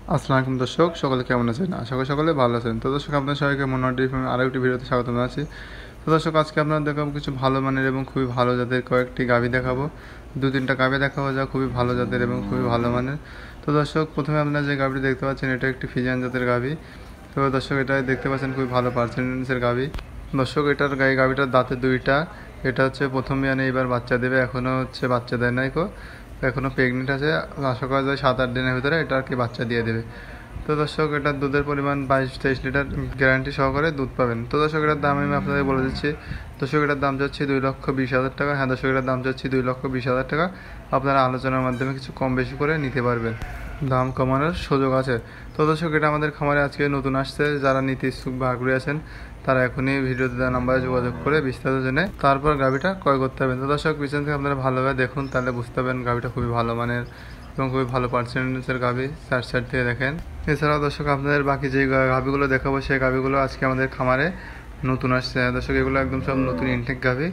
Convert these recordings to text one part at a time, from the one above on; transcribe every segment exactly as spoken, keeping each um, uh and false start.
আসসালামু আলাইকুম দর্শক, সকলে কেমন আছেন? আশা করি সকলে ভালো আছেন। তো দর্শক, আপনার সবাইকে মনোহারি ফার্মের আরও একটি ভিডিওতে স্বাগত জানাচ্ছি। তো দর্শক, আজকে আপনারা দেখাবো কিছু ভালো মানের এবং খুবই ভালো জাতের কয়েকটি গাভী দেখাবো। দু তিনটা গাভী দেখাবো যা খুবই ভালো জাতের এবং খুবই ভালো মানের। তো দর্শক, প্রথমে আপনারা যে গাভীটি দেখতে পাচ্ছেন এটা একটি ফিজিয়ান জাতের গাভী। তো দর্শক, এটা দেখতে পাচ্ছেন খুবই ভালো পার্সেন্টেন্সের গাভী। দর্শক, এটার গায়ে গাভীটার দাঁতে দুইটা। এটা হচ্ছে প্রথম বিয়ানে, এবার বাচ্চা দেবে, এখনও হচ্ছে বাচ্চা দেয় নাই কো, এখনও প্রেগনেন্ট আছে। আশা করা যায় সাত আট দিনের ভিতরে এটা আর কি বাচ্চা দিয়ে দেবে। তো দর্শক, এটার দুধের পরিমাণ বাইশ তেইশ লিটার গ্যারান্টি সহকারে দুধ পাবেন। তো দর্শক, এটার দাম আমি আপনাদের বলে দিচ্ছি। দর্শক, এটার দাম যাচ্ছে দুই লক্ষ বিশ হাজার টাকা। হ্যাঁ দর্শক, এটার দাম যাচ্ছে দুই লক্ষ বিশ হাজার টাকা। আপনারা আলোচনার মাধ্যমে কিছু কম বেশি করে নিতে পারবেন, দাম কমানোর সুযোগ আছে। তো দর্শক, এটা আমাদের খামারে আজকে নতুন আসছে। যারা নিতে ইচ্ছুক বা আগ্রহী আছেন তারা এখনই ভিডিওতে দেওয়া নাম্বারে যোগাযোগ করে বিস্তারিত জেনে তারপর গাভীটা ক্রয় করতে পারবেন। তো দর্শক, পিছন থেকে আপনারা ভালোভাবে দেখুন, তাহলে বুঝতে পারবেন গাভীটা খুবই ভালো মানের এবং খুবই ভালো পার্সেন্টেজের গাভী। চার সাইড থেকে দেখেন। এছাড়াও দর্শক, আপনাদের বাকি যে গাভীগুলো দেখাবো সেই গাভীগুলো আজকে আমাদের খামারে নতুন আসছে। দর্শক, এগুলো একদম সব নতুন ইনটেক গাভী।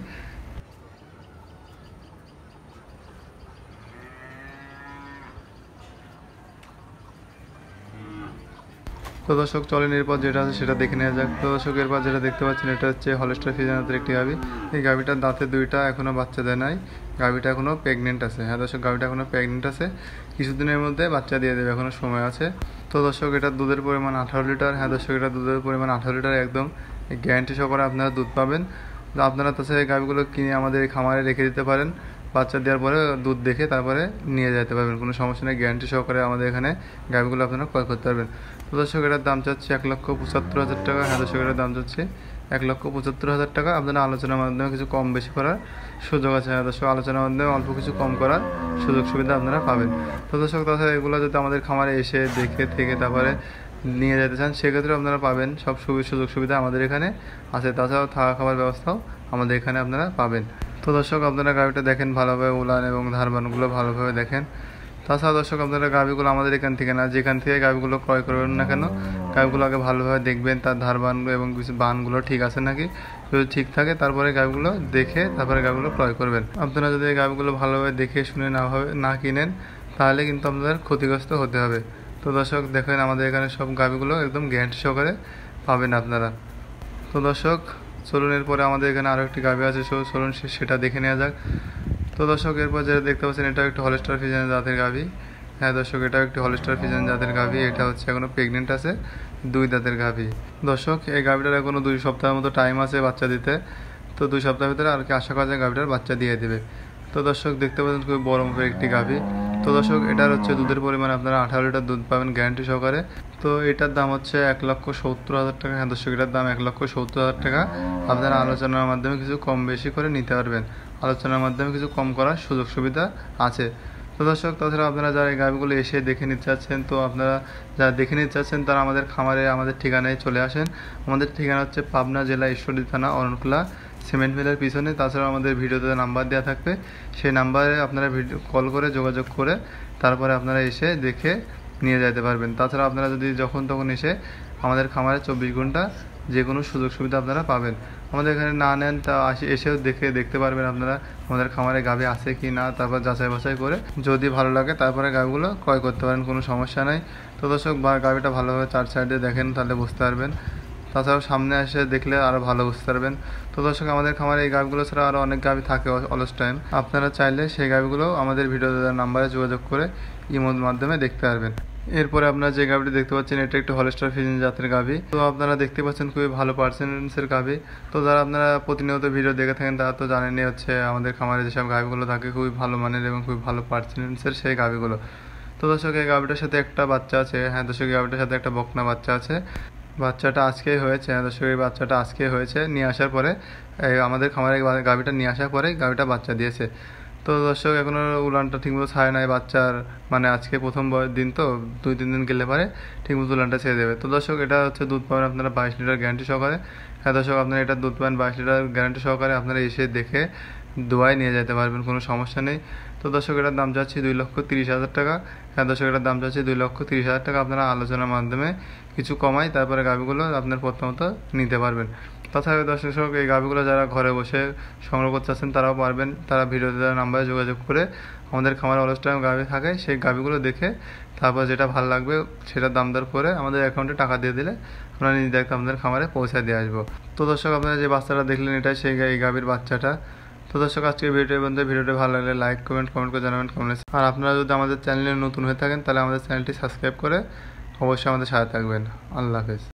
তো দর্শক, চলেন এরপর যেটা আছে সেটা দেখে নেওয়া যাক। তো দর্শক, এরপর যেটা দেখতে পাচ্ছেন এটা হচ্ছে হলস্টার ফ্রিজিয়ানের একটি গাভী। এই গাভীটার দাঁতে দুইটা, এখনও বাচ্চা দেয় নাই। গাভীটা এখনও প্রেগনেন্ট আছে। হ্যাঁ দর্শক, গাভীটা এখনও প্রেগনেন্ট আছে, কিছুদিনের মধ্যে বাচ্চা দিয়ে দেবে, এখনও সময় আছে। তো দর্শক, এটার দুধের পরিমাণ আঠারো লিটার। হ্যাঁ দর্শক, এটার দুধের পরিমাণ আঠারো লিটার, একদম গ্যারান্টি সহকারে আপনারা দুধ পাবেন। তো আপনারা তাছাড়া এই গাভীগুলো কিনে আমাদের এই খামারে রেখে দিতে পারেন। বাচ্চা দেওয়ার পরে দুধ দেখে তারপরে নিয়ে যেতে পারবেন, কোনো সমস্যা নেই। গ্যারান্টি সহকারে আমাদের এখানে গাভীগুলো আপনারা ক্রয় করতে পারবেন। তো দর্শক, এটার দাম চাচ্ছে এক লক্ষ পঁচাত্তর হাজার টাকা। হ্যাঁ দর্শক, এটার দাম চাচ্ছে এক লক্ষ পঁচাত্তর হাজার টাকা। আপনারা আলোচনার মাধ্যমে কিছু কম বেশি করার সুযোগ আছে। হ্যাঁ দর্শক, আলোচনার মাধ্যমে অল্প কিছু কম করার সুযোগ সুবিধা আপনারা পাবেন। তো দর্শক, তাছাড়া এগুলো যদি আমাদের খামারে এসে দেখে থেকে তারপরে নিয়ে যেতে চান সেক্ষেত্রে আপনারা পাবেন, সব সুযোগ সুবিধা আমাদের এখানে আছে। তাছাড়াও থাকা খাবার ব্যবস্থাও আমাদের এখানে আপনারা পাবেন। তো দর্শক, আপনারা গাভীটা দেখেন ভালোভাবে, উলান এবং ধারবানগুলো ভালোভাবে দেখেন। তাছাড়া দর্শক, আপনারা গাভীগুলো আমাদের এখান থেকে না, যেখান থেকে গাভীগুলো ক্রয় করবেন না কেন, গাভীগুলো আগে ভালোভাবে দেখবেন, তার ধারবান এবং কিছু বানগুলো ঠিক আছে নাকি। যদি ঠিক থাকে তারপরে গাভীগুলো দেখে তারপরে গাভীগুলো ক্রয় করবেন। আপনারা যদি এই গাভীগুলো ভালোভাবে দেখে শুনে না হবে না কিনেন তাহলে কিন্তু আপনাদের ক্ষতিগ্রস্ত হতে হবে। তো দর্শক, দেখেন আমাদের এখানে সব গাভীগুলো একদম গ্যারান্টি সহকারে পাবেন আপনারা। তো দর্শক, চলুন এরপরে আমাদের এখানে আরও একটি গাভী আছে, চলুন সেটা দেখে নেওয়া যাক। তো দর্শক, এরপর যেটা দেখতে পাচ্ছেন এটা একটি হলস্টার ফ্রিজিয়ান জাতের গাভী। হ্যাঁ দর্শক, এটা একটি হলস্টার ফ্রিজিয়ান জাতের গাভী। এটা হচ্ছে এখনো প্রেগনেন্ট আছে, দুই দাঁতের গাভী। দর্শক, এই গাভীটার এখনো দুই সপ্তাহের মতো টাইম আছে বাচ্চা দিতে। তো দুই সপ্তাহের ভিতরে আর কি আশা করা যায় গাভীটার বাচ্চা দিয়ে দেবে। তো দর্শক, দেখতে পাচ্ছেন খুবই বড় মাপের একটি গাভী। তো দর্শক, এটার হচ্ছে দুধের পরিমাণ আপনারা আঠারো লিটার দুধ পাবেন গ্যারান্টি সহকারে। তো এটার দাম হচ্ছে এক লক্ষ সত্তর হাজার টাকা। হ্যাঁ দর্শক, এটার দাম এক লক্ষ সত্তর হাজার টাকা। আপনারা আলোচনার মাধ্যমে কিছু কম বেশি করে নিতে পারবেন, আলোচনার মাধ্যমে কিছু কম করার সুযোগ সুবিধা আছে। তো দর্শক, তাছাড়া আপনারা যারা এই গাভীগুলো এসে দেখে নিতে চাচ্ছেন, তো আপনারা যারা দেখে নিতে চাচ্ছেন তারা আমাদের খামারে আমাদের ঠিকানায় চলে আসেন। আমাদের ঠিকানা হচ্ছে পাবনা জেলা ঈশ্বরদী থানা অরণখোলা সিমেন্ট মিলের পিছনে। তাছাড়া আমাদের ভিডিওতে নাম্বার দেওয়া থাকবে, সেই নাম্বারে আপনারা ভিডিও কল করে যোগাযোগ করে তারপরে আপনারা এসে দেখে নিয়ে যেতে পারবেন। তাছাড়া আপনারা যদি যখন তখন এসে আমাদের খামারে চব্বিশ ঘন্টা যে কোনো সুযোগ সুবিধা আপনারা পাবেন। আমাদের এখানে না নেন তা আসে এসেও দেখে দেখতে পারবেন আপনারা আমাদের খামারে গাভী আছে কি না, তারপর যাচাই বাছাই করে যদি ভালো লাগে তারপরে গাভীগুলো ক্রয় করতে পারেন, কোনো সমস্যা নাই। তো দর্শক, গাভীটা ভালোভাবে চার সাইডে দেখেন, তাহলে বুঝতে পারবেন। তাছাড়াও সামনে এসে দেখলে আরও ভালো বুঝতে পারবেন। তো দর্শক, আমাদের খামারে এই গাভীগুলো ছাড়া আরও অনেক গাভী থাকে অলস টাইম। আপনারা চাইলে সেই গাভীগুলো আমাদের ভিডিও দেওয়ার নাম্বারে যোগাযোগ করে ইমোর মাধ্যমে দেখতে পারবেন। এরপরে আপনারা যে গাভীটি দেখতে পাচ্ছেন এটা একটি হলস্টার ফ্রিজিয়ান জাতের গাভী। তো আপনারা দেখতে পাচ্ছেন খুবই ভালো পার্সেন্টেন্সের গাভী। তো যারা আপনারা প্রতিনিয়ত ভিডিও দেখে থাকেন তারা তো জানেনই হচ্ছে আমাদের খামারে যেসব গাভীগুলো থাকে খুবই ভালো মানের এবং খুবই ভালো পার্সেন্টেন্সের সেই গাভীগুলো। তো দর্শক, এই গাভীটার সাথে একটা বাচ্চা আছে। হ্যাঁ দর্শক, এই গাভীটার সাথে একটা বকনা বাচ্চা আছে। বাচ্চাটা আজকেই হয়েছে। হ্যাঁ দর্শক, এই বাচ্চাটা আজকে হয়েছে, নিয়ে আসার পরে আমাদের খামারে গাভীটা নিয়ে আসার পরে গাভীটা বাচ্চা দিয়েছে। তো দর্শক, এখনও উলানটা ঠিকমতো ছাড়ে নাই বাচ্চার, মানে আজকে প্রথম দিন, তো দুই তিন দিন গেলে পারে ঠিকমতো উলানটা ছেড়ে দেবে। তো দর্শক, এটা হচ্ছে দুধ পাবেন আপনারা বাইশ লিটার গ্যারান্টি সহকারে। হ্যাঁ দর্শক, আপনারা এটা দুধ পাবেন বাইশ লিটার গ্যারান্টি সহকারে। আপনারা এসে দেখে দোয়ায় নিয়ে যেতে পারবেন, কোনো সমস্যা নেই। তো দর্শক, এটার দাম যাচ্ছে দুই লক্ষ তিরিশ হাজার টাকা। হ্যাঁ দর্শক, এটার দাম যাচ্ছে দুই লক্ষ তিরিশ হাজার টাকা। আপনারা আলোচনার মাধ্যমে কিছু কমাই তারপরে গাভীগুলো আপনার প্রথমত নিতে পারবেন। তাছাড়া দর্শক এই গাভীগুলো যারা ঘরে বসে সংগ্রহ করতে চাচ্ছেন তারাও পারবেন। তারা ভিডিওতে দেওয়া নাম্বারে যোগাযোগ করে আমাদের খামারে অলস্টাইন গাভী থাকে সেই গাভীগুলো দেখে তারপর যেটা ভালো লাগবে সেটা দাম দর করে আমাদের অ্যাকাউন্টে টাকা দিয়ে দিলে আমরা নিজে আপনাদের খামারে পৌঁছে দিয়ে আসবো। তো দর্শক আপনারা যে বাচ্চাটা দেখলেন এটাই সেই এই গাভীর বাচ্চাটা। তো দর্শক আজকে ভিডিও বন্ধু ভিডিওটা ভালো লাগলে লাইক কমেন্ট কমেন্ট করে জানাবেন কেমন লাগছে। আর আপনারা যদি আমাদের চ্যানেলে নতুন হয়ে থাকেন তাহলে আমাদের চ্যানেলটি সাবস্ক্রাইব করে অবশ্যই আমাদের সাথে থাকবেন। আল্লাহ হাফেজ।